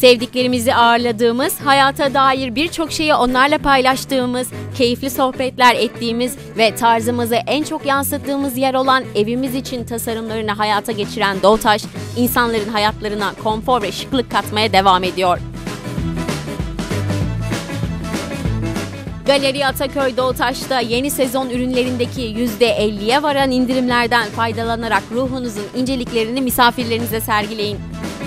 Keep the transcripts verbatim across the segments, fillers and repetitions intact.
Sevdiklerimizi ağırladığımız, hayata dair birçok şeyi onlarla paylaştığımız, keyifli sohbetler ettiğimiz ve tarzımızı en çok yansıttığımız yer olan evimiz için tasarımlarını hayata geçiren Doğutaş, insanların hayatlarına konfor ve şıklık katmaya devam ediyor. Galeri Ataköy Doğutaş'ta yeni sezon ürünlerindeki yüzde elliye varan indirimlerden faydalanarak ruhunuzun inceliklerini misafirlerinize sergileyin.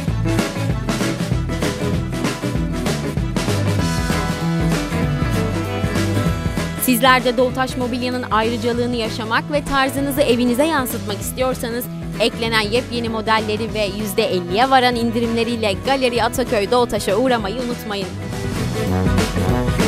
Sizler de Doğutaş Mobilya'nın ayrıcalığını yaşamak ve tarzınızı evinize yansıtmak istiyorsanız, eklenen yepyeni modelleri ve yüzde elliye varan indirimleriyle Galeri Ataköy Doğutaş'a uğramayı unutmayın.